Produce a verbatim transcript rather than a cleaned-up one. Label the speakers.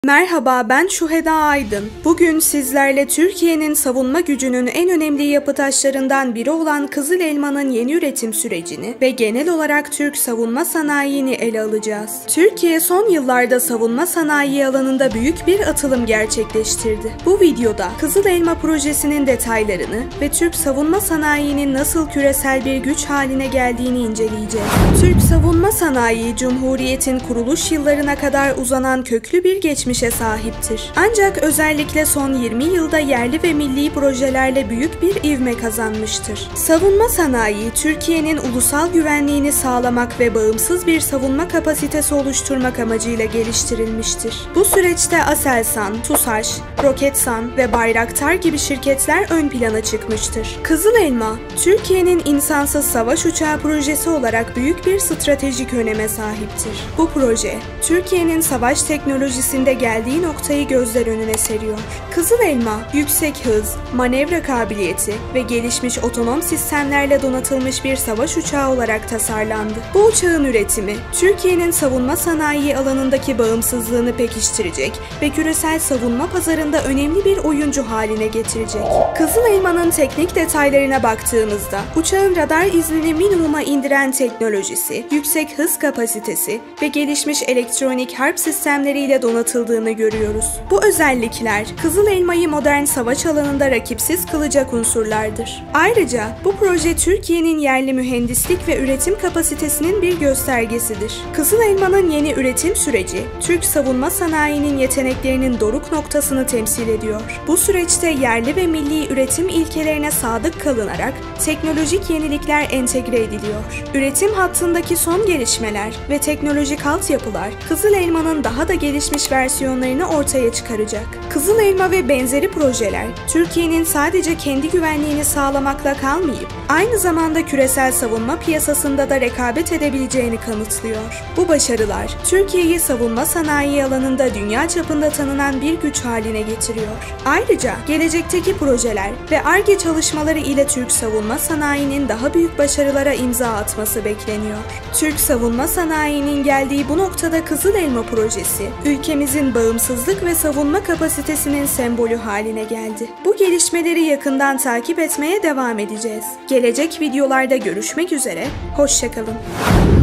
Speaker 1: Merhaba, ben Şuheda Aydın. Bugün sizlerle Türkiye'nin savunma gücünün en önemli yapı taşlarından biri olan Kızıl Elma'nın yeni üretim sürecini ve genel olarak Türk savunma sanayini ele alacağız. Türkiye son yıllarda savunma sanayi alanında büyük bir atılım gerçekleştirdi. Bu videoda Kızıl Elma projesinin detaylarını ve Türk savunma sanayinin nasıl küresel bir güç haline geldiğini inceleyeceğiz. Türk savunma sanayi, Cumhuriyet'in kuruluş yıllarına kadar uzanan köklü bir geçmiş sahiptir. Ancak özellikle son yirmi yılda yerli ve milli projelerle büyük bir ivme kazanmıştır. Savunma sanayi, Türkiye'nin ulusal güvenliğini sağlamak ve bağımsız bir savunma kapasitesi oluşturmak amacıyla geliştirilmiştir. Bu süreçte Aselsan, TUSAŞ, Roketsan ve Bayraktar gibi şirketler ön plana çıkmıştır. Kızıl Elma, Türkiye'nin insansız savaş uçağı projesi olarak büyük bir stratejik öneme sahiptir. Bu proje, Türkiye'nin savaş teknolojisinde geldiği noktayı gözler önüne seriyor. Kızıl Elma, yüksek hız, manevra kabiliyeti ve gelişmiş otonom sistemlerle donatılmış bir savaş uçağı olarak tasarlandı. Bu uçağın üretimi, Türkiye'nin savunma sanayi alanındaki bağımsızlığını pekiştirecek ve küresel savunma pazarında önemli bir oyuncu haline getirecek. Kızıl Elma'nın teknik detaylarına baktığımızda, uçağın radar iznini minimuma indiren teknolojisi, yüksek hız kapasitesi ve gelişmiş elektronik harp sistemleriyle donatıldığını görüyoruz. Bu özellikler Kızıl Elma'yı modern savaş alanında rakipsiz kılacak unsurlardır. Ayrıca bu proje Türkiye'nin yerli mühendislik ve üretim kapasitesinin bir göstergesidir. Kızıl Elma'nın yeni üretim süreci, Türk savunma sanayinin yeteneklerinin doruk noktasını temsil ediyor. Bu süreçte yerli ve milli üretim ilkelerine sadık kalınarak teknolojik yenilikler entegre ediliyor. Üretim hattındaki son gelişmeler ve teknolojik altyapılar Kızıl Elma'nın daha da gelişmiş versiyonlarını ortaya çıkaracak. Kızıl Elma ve benzeri projeler, Türkiye'nin sadece kendi güvenliğini sağlamakla kalmayıp, aynı zamanda küresel savunma piyasasında da rekabet edebileceğini kanıtlıyor. Bu başarılar, Türkiye'yi savunma sanayi alanında dünya çapında tanınan bir güç haline getiriyor. Ayrıca, gelecekteki projeler ve Ar-Ge çalışmaları ile Türk savunma sanayinin daha büyük başarılara imza atması bekleniyor. Türk savunma sanayinin geldiği bu noktada Kızıl Elma projesi, ülkemizin bağımsızlık ve savunma kapasitesinin sembolü haline geldi. Bu gelişmeleri yakından takip etmeye devam edeceğiz. Gelecek videolarda görüşmek üzere, hoşça kalın.